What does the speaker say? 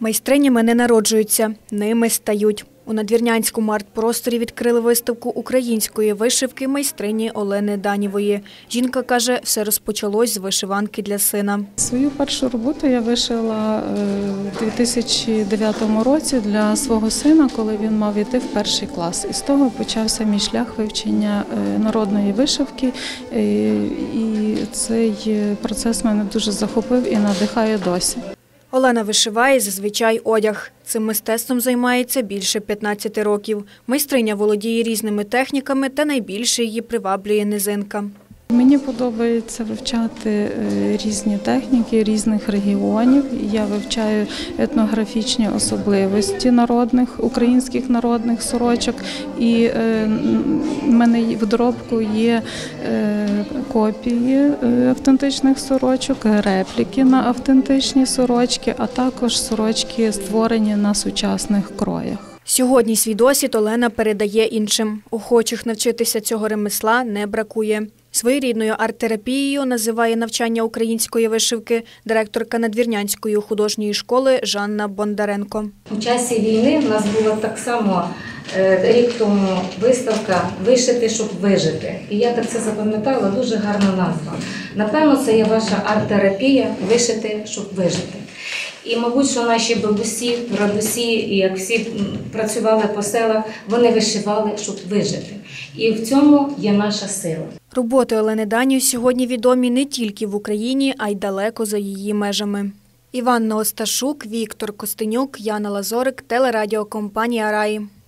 Майстринями не народжуються, ними стають. У Надвірнянському арт-просторі відкрили виставку української вишивки майстрині Олени Данєвої. Жінка каже, все розпочалось з вишиванки для сина. Свою першу роботу я вишила у 2009 році для свого сина, коли він мав іти в перший клас. І з того почався мій шлях вивчення народної вишивки. І цей процес мене дуже захопив і надихає досі. Олена вишиває зазвичай одяг. Цим мистецтвом займається більше 15 років. Майстриня володіє різними техніками та найбільше її приваблює низинка. Мені подобається вивчати різні техніки різних регіонів. Я вивчаю етнографічні особливості українських народних сорочок. І в мене в доробку є копії автентичних сорочок, репліки на автентичні сорочки, а також сорочки, створені на сучасних кроях. Сьогодні свій досвід Олена передає іншим. Охочих навчитися цього ремесла не бракує. Своєрідною арт-терапією називає навчання української вишивки директорка Надвірнянської художньої школи Жанна Бондаренко. У часі війни в нас була так само рік тому виставка «Вишити, щоб вижити». І я так це запам'ятала, дуже гарна назва. Напевно, це є ваша арт-терапія «Вишити, щоб вижити». І, мабуть, що наші бабусі, прадусі, і як всі працювали по селах, вони вишивали, щоб вижити. І в цьому є наша сила. Роботи Олени Данєвої сьогодні відомі не тільки в Україні, а й далеко за її межами. Іванна Осташук, Віктор Костенюк, Яна Лазорик, телерадіокомпанія «Раї».